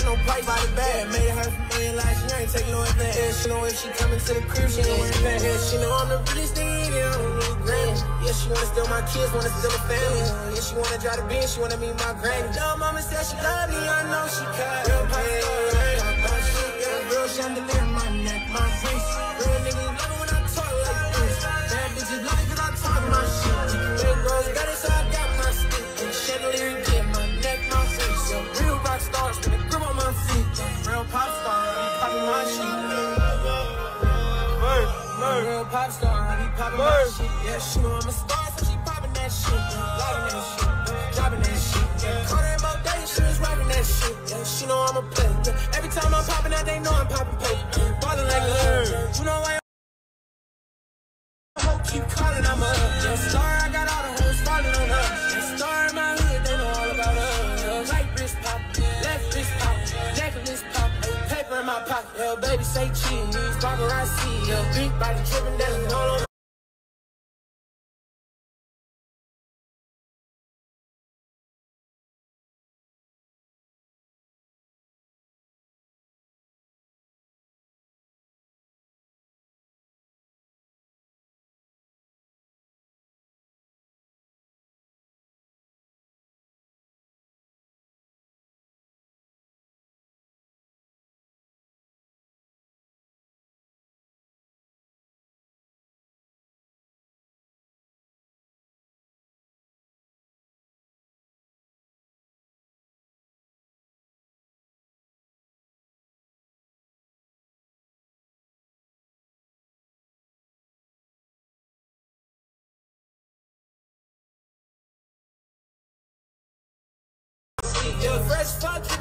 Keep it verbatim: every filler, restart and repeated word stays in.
no price by the bag. Made her for me like she ain't take no advance. Yeah, she know if she coming to the crib, she gon' wear that. Yeah, she know I'm the realest thing in here, I'm really grand. Yeah, she wanna steal my kids, wanna steal a family. Yeah, she wanna drive the Benz, she wanna meet my granny. Little mama said she love me, I know she can. Real pop star, my shit, yeah, real chandelier, my neck, my wrist. Real niggas love it when I talk like this. Bad bitches love it cause I talk my shit. Big girls got it, so I got my stick. And chandelier, yeah, my neck, my wrist. So real rock stars, with a grip on my feet. Real pop star, I be popping my shit. Real pop star, I be popping my shit. Yeah, she know I'm a star, so she popping that shit. Logging that shit, dropping that shit. Yeah, caught her about days, she was rocking that shit. Yeah, she know I'm a player. Yeah, every time I'm popping that, they know I'm popping paper. Ballin' like a girl, you know why I hope keep calling, I'm a yeah, star, I got all the hoes falling on her. Yeah, star in my hood, they know all about her. Yeah, right wrist pop, left wrist pop, necklace pop, paper in my pocket. Yeah, baby say cheese, paparazzi. Yeah, big body dripping down all over. Yeah, fresh fuck